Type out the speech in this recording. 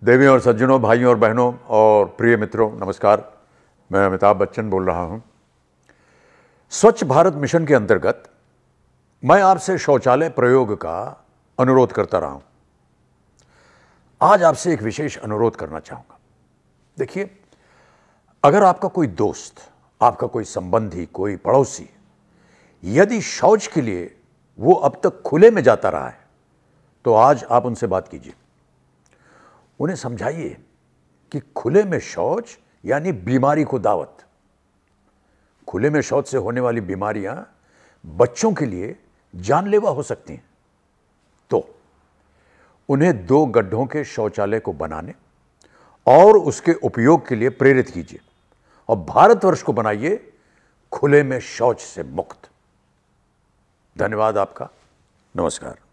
देवियों और सज्जनों, भाइयों और बहनों और प्रिय मित्रों, नमस्कार। मैं अमिताभ बच्चन बोल रहा हूं। स्वच्छ भारत मिशन के अंतर्गत मैं आपसे शौचालय प्रयोग का अनुरोध करता रहा हूं। आज आपसे एक विशेष अनुरोध करना चाहूंगा। देखिए, अगर आपका कोई दोस्त, आपका कोई संबंधी, कोई पड़ोसी यदि शौच के लिए वो अब तक खुले में जाता रहा है, तो आज आप उनसे बात कीजिए। उन्हें समझाइए कि खुले में शौच यानी बीमारी को दावत। खुले में शौच से होने वाली बीमारियां बच्चों के लिए जानलेवा हो सकती हैं। तो उन्हें 2 गड्ढों के शौचालय को बनाने और उसके उपयोग के लिए प्रेरित कीजिए और भारतवर्ष को बनाइए खुले में शौच से मुक्त। धन्यवाद आपका। नमस्कार।